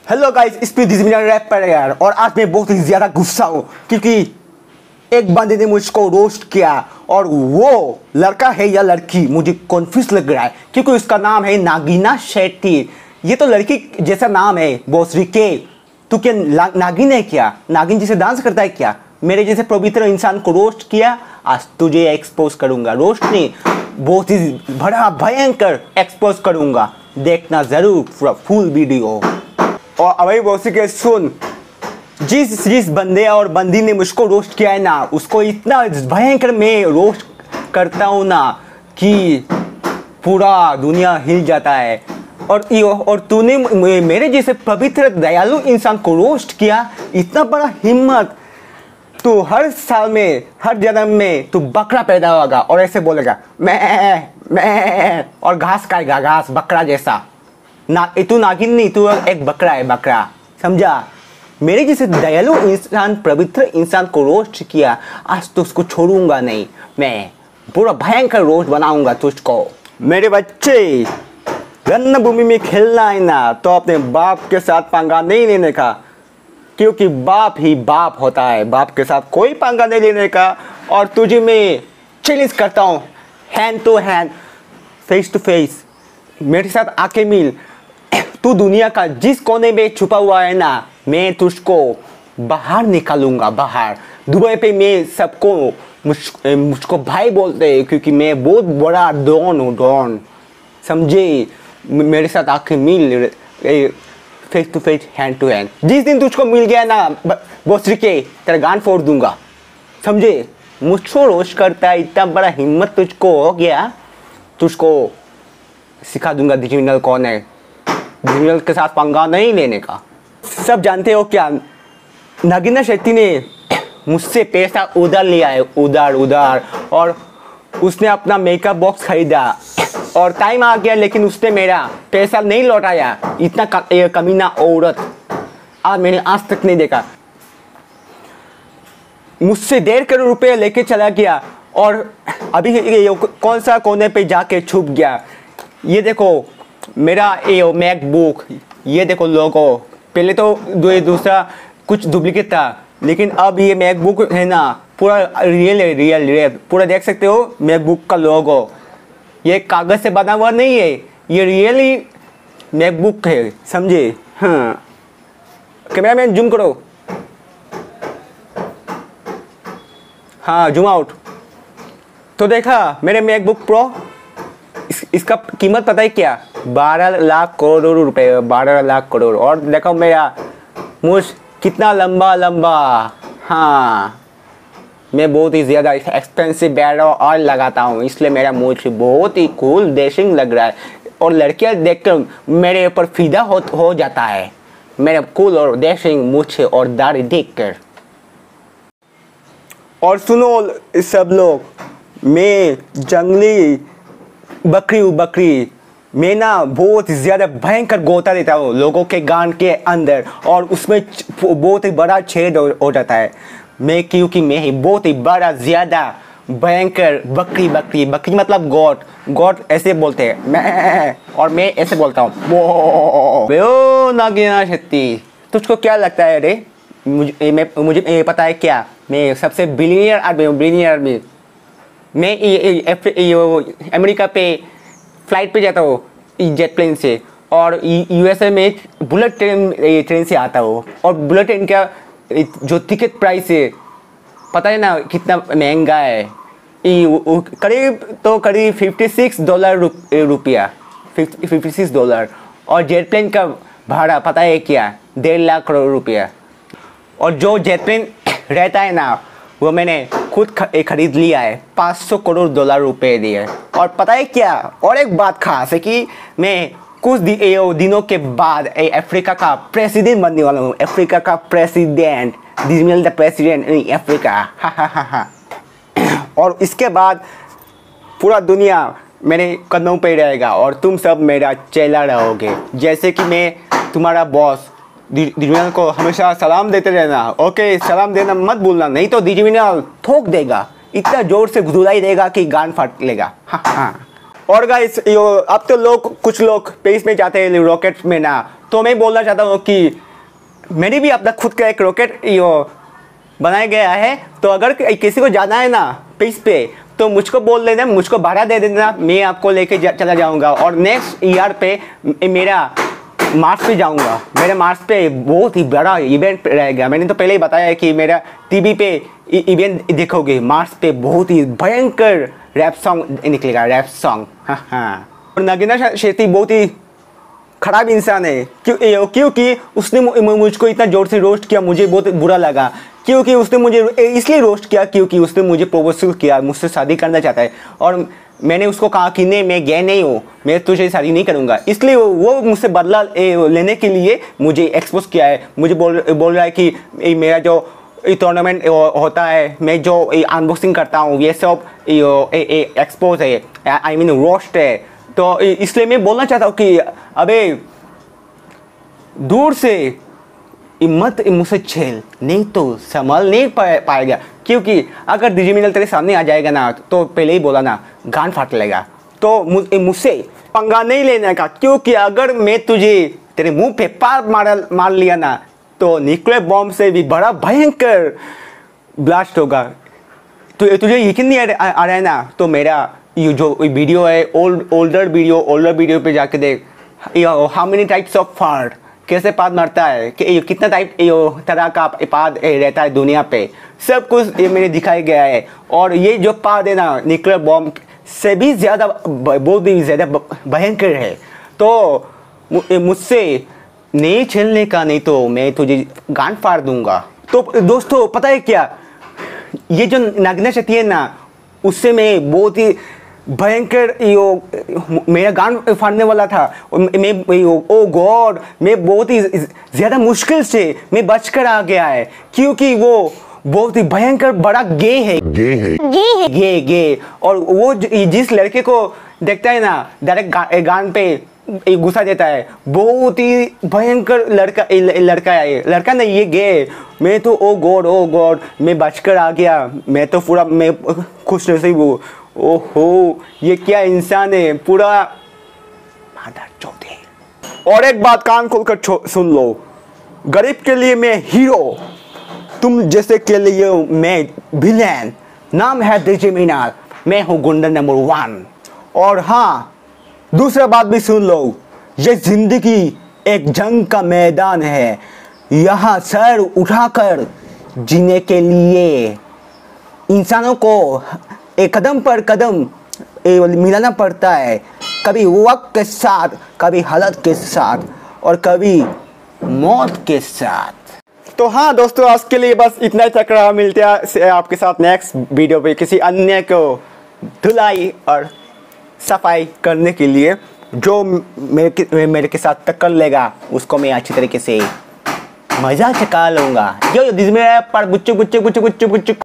Hello guys, इस पे digital rap पर यार। और आज मैं बहुत ही ज़्यादा गुस्सा हूँ क्योंकि एक बंदे ने मुझको रोस्ट किया और वो लड़का है या लड़की मुझे कन्फ्यूज लग रहा है क्योंकि उसका नाम है नागिना शेट्टी। ये तो लड़की जैसा नाम है बोसरी के। तू क्या नागिन है क्या? नागिन जैसे डांस करता है क्या? मेरे जैसे पवित्र इंसान को रोस्ट किया, आज तुझे एक्सपोज करूंगा। रोस्ट नहीं, बहुत ही बड़ा भयंकर एक्सपोज करूंगा, देखना जरूर फुल वीडियो। और अभी बोसी के सुन, जिस बंदे और बंदी ने मुझको रोस्ट किया है ना, उसको इतना भयंकर मैं रोस्ट करता हूँ ना कि पूरा दुनिया हिल जाता है। और तूने मेरे जैसे पवित्र दयालु इंसान को रोस्ट किया, इतना बड़ा हिम्मत। तू हर साल में, हर जन्म में तू बकरा पैदा होगा और ऐसे बोलेगा मैं और घास खाएगा, घास बकरा जैसा। तू नागिन नहीं, तू एक बकरा है, बकरा, समझा? मेरे जैसे दयालु इंसान, पवित्र इंसान को रोस्ट किया, आज तो उसको छोड़ूंगा नहीं। मैं पूरा भयंकर रोस्ट बनाऊंगा तुझको। मेरे बच्चे, रणभूमि में खेलना है ना तो अपने बाप के साथ पंगा नहीं लेने का, क्योंकि बाप ही बाप होता है। बाप के साथ कोई पंगा नहीं लेने का। और तुझे मैं चैलेंज करता हूँ, hand to hand, face to face, मेरे साथ आके मिल। तू दुनिया का जिस कोने में छुपा हुआ है ना, मैं तुझको बाहर निकालूंगा, बाहर। दुबई पे मैं सबको मुझको भाई बोलते हैं क्योंकि मैं बहुत बड़ा डॉन हूँ, डॉन, समझे? मेरे साथ आके मिल, face to face, hand to hand. जिस दिन तुझको मिल गया ना बोसरी के, तेरा गान फोड़ दूंगा, समझे? मुझको रोस्ट करता है, इतना बड़ा हिम्मत तुझको हो गया, तुझको सिखा दूंगा डिजिटल कौन है। डिजिटल के साथ पंगा नहीं लेने का। सब जानते हो क्या, नागिना शेट्टी ने मुझसे पैसा उधार लिया है, उधार। और उसने अपना मेकअप बॉक्स खरीदा और टाइम आ गया, लेकिन उसने मेरा पैसा नहीं लौटाया। इतना कमीना औरत आज मैंने आज तक नहीं देखा। मुझसे 1.5 करोड़ रुपए लेके चला गया और अभी कौन सा कोने पे जाके छुप गया। ये देखो मेरा ये मैकबुक, ये देखो लोगो। पहले तो दूसरा कुछ डुप्लीकेट था, लेकिन अब ये मैकबुक है ना, पूरा रियल है, रियल पूरा देख सकते हो मैकबुक का लोगो। ये कागज़ से बना हुआ नहीं है, ये रियली मैकबुक है, समझे? हाँ, कैमरामैन जूम करो। हाँ, जूम आउट। तो देखा मेरे मैकबुक प्रो, इसका कीमत पता है क्या? 12 लाख करोड़ रुपए, 12 लाख करोड़। और देखो मेरा मुझ कितना लंबा। हाँ, मैं बहुत ही ज़्यादा एक्सपेंसिव बैड ऑयल लगाता हूँ, इसलिए मेरा मुझ बहुत ही कूल डैशिंग लग रहा है। और लड़कियाँ देखकर मेरे ऊपर फिदा हो जाता है, मेरा कूल और डैशिंग मुझ और दाढ़ी देखकर। और सुनो सब लोग, मैं जंगली बकरी। मैं ना बहुत ज़्यादा भयंकर गोता देता हूँ लोगों के गान के अंदर, और उसमें बहुत ही बड़ा छेद हो जाता है। मैं क्योंकि मैं ही बहुत ही बड़ा ज़्यादा भयंकर बकरी मतलब गॉड ऐसे बोलते हैं मैं, और मैं ऐसे बोलता हूँ वो नागिना शेट्टी। तुझको क्या लगता है रे? मुझे पता है क्या, मैं सबसे बिलियनियर आदमी। मैं अमेरिका पे फ्लाइट पे जाता हूँ जेट प्लेन से, और यूएसए में बुलेट ट्रेन से आता हूँ। और बुलेट ट्रेन का जो टिकट प्राइस है पता है ना कितना महंगा है? करीब $56 रुपया, $56। और जेट प्लेन का भाड़ा पता है क्या? 1.5 लाख करोड़ रुपया। और जो जेट प्लेन रहता है ना, वो मैंने खुद खरीद लिया है, $500 करोड़ रुपए दिए। और पता है क्या, और एक बात खास है कि मैं कुछ दिनों के बाद अफ्रीका का प्रेसिडेंट बनने वाला हूँ। अफ्रीका का president, the president in Africa. और इसके बाद पूरा दुनिया मेरे कदमों पे रहेगा और तुम सब मेरा चेला रहोगे। जैसे कि मैं तुम्हारा बॉस डिजिटल को हमेशा सलाम देते रहना, ओके? सलाम देना मत भूलना, नहीं तो डिजिटल ठोक देगा, इतना जोर से धुलाई देगा कि गान फट लेगा। हाँ। और गाइस, अब तो कुछ लोग स्पेस में जाते हैं रॉकेट में ना, तो तो मैं बोलना चाहता हूँ कि मेरी भी अपना खुद का एक रॉकेट बनाया गया है। तो अगर किसी को जाना है ना पीस पे तो मुझको बोल देना, मुझको भाड़ा दे देना, मैं आपको लेके चला जाऊंगा। और नेक्स्ट ईयर पे मेरा मार्स पे जाऊंगा। मेरे मार्स पे बहुत ही बड़ा इवेंट रहेगा। मैंने तो पहले ही बताया है कि मेरा टीवी पे इवेंट देखोगे। मार्स पे बहुत ही भयंकर रैप सॉन्ग निकलेगा, रैप सॉन्ग। हाँ। और नगीना शेठी बहुत ही खराब इंसान है क्योंकि उसने मुझको इतना जोर से रोस्ट किया, मुझे बहुत बुरा लगा। क्योंकि उसने मुझे इसलिए रोस्ट किया क्योंकि उसने मुझे प्रपोजल किया, मुझसे शादी करना चाहता है। और मैंने उसको कहा कि नहीं, मैं गे नहीं हूँ, मैं तुझे शादी नहीं करूँगा। इसलिए वो मुझसे बदला लेने के लिए मुझे एक्सपोज किया है। मुझे बोल रहा है कि मेरा जो टूर्नामेंट होता है, मैं जो अनबॉक्सिंग करता हूँ, ये सब एक्सपोज है, आई मीन रोस्ट है। तो इसलिए मैं बोलना चाहता हूँ कि अबे दूर से मत मुझसे छेल, नहीं तो संभाल नहीं पाएगा। क्योंकि अगर डीजे मिनल तेरे सामने आ जाएगा ना तो पहले ही बोला ना, गान फाट लेगा। तो मुझसे पंगा नहीं लेने का, क्योंकि अगर मैं तुझे तेरे मुंह पे पार मार लिया ना तो न्यूक्लियर बॉम्ब से भी बड़ा भयंकर ब्लास्ट होगा। तो तुझे यकीन नहीं आ रहा है ना, तो मेरा ये जो वीडियो है ओल्डर वीडियो पे जाके देख, how many types of fart, कैसे पाद मरता है, कि कितना तरह का पाद रहता है दुनिया पे, सब कुछ ये मैंने दिखाया गया है। और ये जो पाद है ना न्यूक्लियर बॉम्ब से भी ज़्यादा, बहुत ही ज़्यादा भयंकर है। तो मुझसे नहीं छेलने का, नहीं तो मैं तुझे गांड फाड़ दूंगा। तो दोस्तों पता है क्या, ये जो नागिना शेठी है ना, उससे मैं बहुत ही भयंकर मेरा गान फाड़ने वाला था। मैं ओ गॉड, मैं बहुत ही ज़्यादा मुश्किल से मैं बचकर आ गया है, क्योंकि वो बहुत ही भयंकर बड़ा गे है। और वो जिस लड़के को देखता है ना डायरेक्ट गान पे गुस्सा देता है, बहुत ही भयंकर लड़का है। लड़का नहीं, ये गे। मैं तो ओ गॉड मैं बचकर आ गया। मैं तो पूरा मैं खुश नसीब हूँ। ओहो, ये क्या इंसान है, पूरा मादर चौथ है। और एक बात कान खोलकर सुन लो, गरीब के लिए मैं हीरो, तुम जैसे के लिए मैं विलेन। नाम है डीजे मिनाल, मैं हूँ गुंडा नंबर 1। और हाँ, दूसरा बात भी सुन लो, ये जिंदगी एक जंग का मैदान है। यहाँ सर उठाकर जीने के लिए इंसानों को एक कदम पर कदम मिलाना पड़ता है, कभी वक्त के साथ, कभी हालत के साथ, और कभी मौत के साथ। तो हाँ दोस्तों, आज के लिए बस इतना ही तक रहा। मिलते हैं आपके साथ नेक्स्ट वीडियो पे किसी अन्य को धुलाई और सफाई करने के लिए। जो मेरे के साथ टक्कर लेगा उसको मैं अच्छी तरीके से मजा चका लूँगा। जो जिसमें पर गुच्चू